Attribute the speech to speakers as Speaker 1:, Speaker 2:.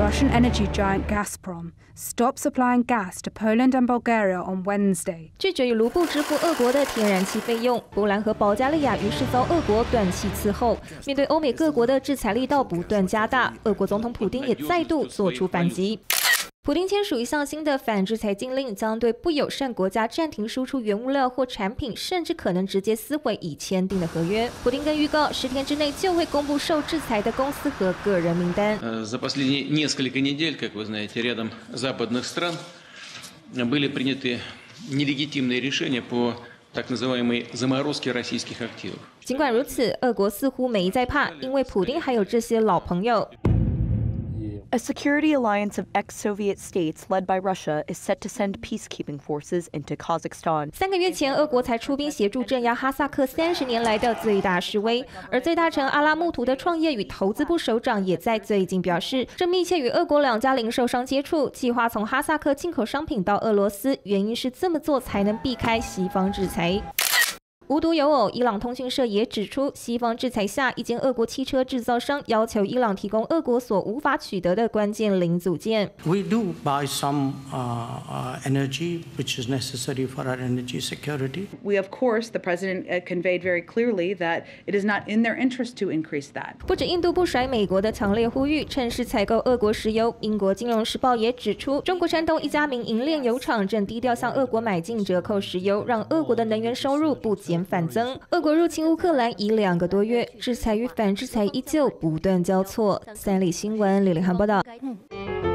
Speaker 1: Russian energy giant Gazprom stopped supplying gas to Poland and Bulgaria on Wednesday.
Speaker 2: 拒绝与卢布支付俄国的天然气费用，波兰和保加利亚于是遭俄国断气伺候。面对欧美各国的制裁力道不断加大，俄国总统普丁也再度做出反击。 普丁签署一项新的反制裁禁令，将对不友善国家暂停输出原物料或产品，甚至可能直接撕毁已签订的合约。普丁更预告，10天之内就会公布受制裁的公司和个人名单。
Speaker 3: За последние несколько недель, как вы знаете, рядом западных стран были приняты нелегитимные решения по так называемой заморозке российских активов.
Speaker 2: 尽管如此，俄国似乎没一再怕，因为普丁还有这些老朋友。
Speaker 4: A security alliance of ex-Soviet states led by Russia is set to send peacekeeping forces into Kazakhstan.
Speaker 2: 3个月前，俄国才出兵协助镇压哈萨克30年来的最大示威，而最大城阿拉木图的创业与投资部首长也在最近表示，正密切与俄国2家零售商接触，计划从哈萨克进口商品到俄罗斯，原因是这么做才能避开西方制裁。 无独有偶，伊朗通讯社也指出，西方制裁下，一间俄国汽车制造商要求伊朗提供俄国所无法取得的关键零组件。
Speaker 5: We do buy some energy, which is necessary for our energy security.
Speaker 6: We, of course, the president conveyed very clearly that it is not in their interest to increase that.
Speaker 2: 不止印度不甩美国的强烈呼吁，趁势采购俄国石油。英国金融时报也指出，中国山东一家民营炼油厂正低调向俄国买进折扣石油，让俄国的能源收入不减反增。俄国入侵乌克兰已2个多月，制裁与反制裁依旧不断交错。三立新闻李凌涵报道。